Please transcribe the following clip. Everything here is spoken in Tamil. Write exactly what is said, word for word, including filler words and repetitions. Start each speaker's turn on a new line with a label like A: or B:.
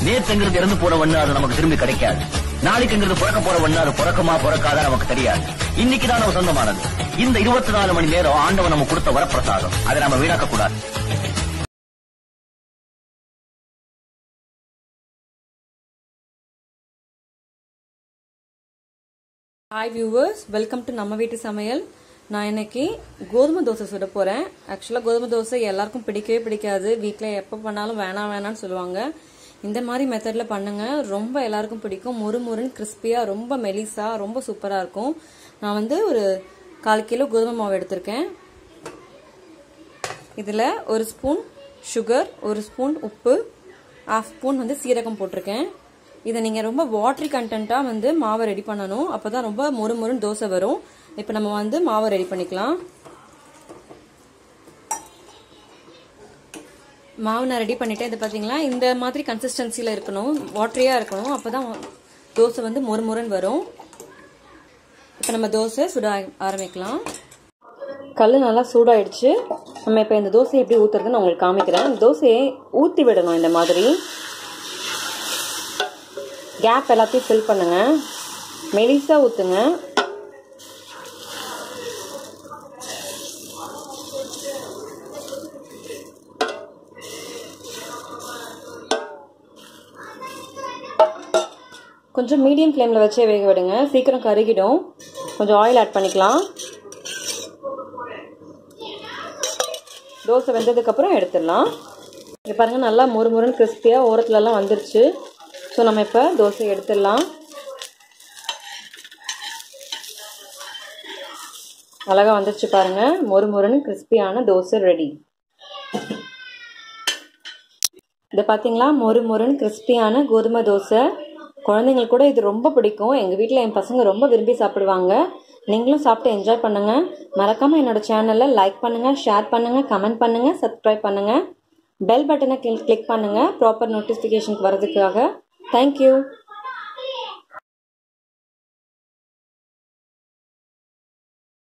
A: நேற்றுங்கிறது இறந்து போற ஒண்ணு அது நமக்கு திரும்பி கிடைக்காது. நாளைக்குங்கிறது பிறக்க போற ஒண்ணு அது பிறக்குமா பிறக்காத நமக்கு தெரியாது. இன்னைக்குதான் நம்ம சொந்தமானது. இந்த இருபத்தி நாலு மணி நேரம் ஆண்டவன் நம்ம கொடுத்த வரப்பிரசாதம். அதை நம்ம வீணாக்க கூடாது.
B: ஹாய் வியூவர்ஸ், வெல்கம் டு நம்ம வீட்டு சமையல். நான் இன்னைக்கு கோதுமை தோசை சுட போறேன். ஆக்சுவலா கோதுமை தோசை எல்லாருக்கும் பிடிக்கவே பிடிக்காது. வீட்டில் எப்போ பண்ணாலும் வேணாம் வேணாம்னு சொல்லுவாங்க. இந்த மாதிரி மெத்தட்ல பண்ணுங்க, ரொம்ப எல்லாருக்கும் பிடிக்கும். முறு முறுன்னு கிறிஸ்பியா, ரொம்ப மெலிசா, ரொம்ப சூப்பரா இருக்கும். நான் வந்து ஒரு கால் கிலோ கோதுமை மாவு எடுத்திருக்கேன். இதுல ஒரு ஸ்பூன் சுகர், ஒரு ஸ்பூன் உப்பு, ஹாஃப் ஸ்பூன் வந்து சீரகம் போட்டிருக்கேன். இதை நீங்க ரொம்ப வாட்டரி கண்டென்ட்டா வந்து மாவை ரெடி பண்ணணும். அப்பதான் ரொம்ப மொறு மொறுன்னு தோசை வரும். இப்ப நம்ம வந்து மாவை ரெடி பண்ணிக்கலாம். மாவு நான் ரெடி பண்ணிட்டேன். இது பாத்தீங்களா, இந்த மாதிரி கன்சிஸ்டன்சில இருக்கணும், வாட்டரியா இருக்கணும். அப்பதான் தோசை வந்து மொறு மொறுன்னு வரும். இப்ப நம்ம தோசை சுட ஆரம்பிக்கலாம். கல் நல்லா சூடாயிடுச்சு. நம்ம இப்ப இந்த தோசையை எப்படி ஊத்துறதுன்னு நான் உங்களுக்கு காமிக்கிறேன். இந்த தோசையை ஊத்தி விடணும். இந்த மாதிரி கேப் எல்லாத்தையும் ஃபில் பண்ணுங்க. மெலிசா ஊத்துங்க. கொஞ்சம் மீடியம் ஃப்ளேம்ல வச்சே வேக விடுங்க, சீக்கிரம் கருகிடும். கொஞ்சம் ஆயில் ஆட் பண்ணிக்கலாம். தோசை வெந்ததுக்கு அப்புறம் எடுத்துடலாம். இங்க பாருங்க, நல்லா மொறு மொறுன்னு கிறிஸ்பியா ஓரத்துல எல்லாம் வந்துருச்சு. ஸோ நம்ம இப்போ தோசை எடுத்துடலாம். அழகா வந்துருச்சு பாருங்க, மொறு மொறுன்னு கிறிஸ்பியான தோசை ரெடி. இதை பார்த்தீங்களா, மொறு மொறுன்னு கிறிஸ்பியான கோதுமை தோசை. குழந்தைங்களுக்கு கூட இது ரொம்ப பிடிக்கும். எங்கள் வீட்டில் என் பசங்க ரொம்ப விரும்பி சாப்பிடுவாங்க. நீங்களும் சாப்பிட்டு என்ஜாய் பண்ணுங்க. மறக்காம என்னோட சேனலை லைக் பண்ணுங்க, ஷேர் பண்ணுங்க, கமெண்ட் பண்ணுங்க, சப்ஸ்கிரைப் பண்ணுங்க. பெல் பட்டனை கிளிக் பண்ணுங்க ப்ராப்பர் நோட்டிஃபிகேஷனுக்கு வரதுக்காக. தேங்க்யூ.